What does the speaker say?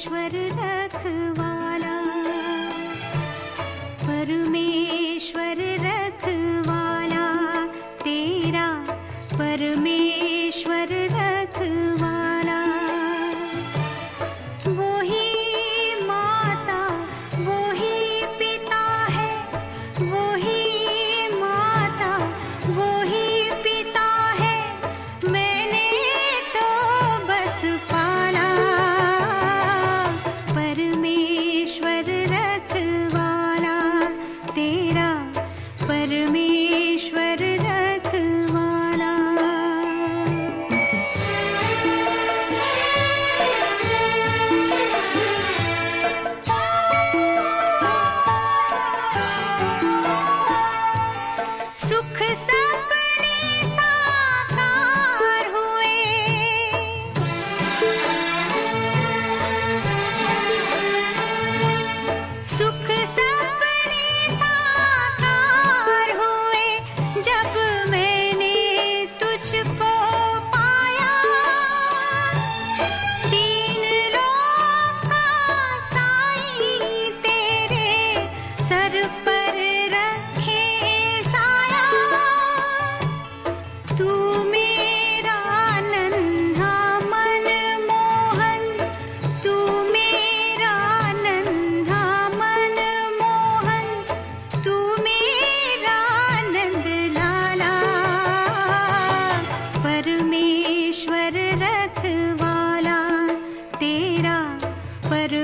परमेश्वर रखवाला, परमेश्वर रखवाला, तेरा परमेश्वर रखवाला। वो ही माता वो ही पिता है, वो ही माता वो ही पिता है, मैंने तो बस पाला। परमेश्वर रखवाला, तेरा परमेश्वर रखवाला। सुख सपने साकार हुए, सुख सपने साकार हुए, जब मैंने तुझको पाया। तीन लोक का साईं तेरे सर पर रखे साया। तू मेरा नन्हा मन मोहन, तू मेरा नन्हा मन मोहन, तू मेरा नंद लाला। परमेश्वर रखवाला, तेरा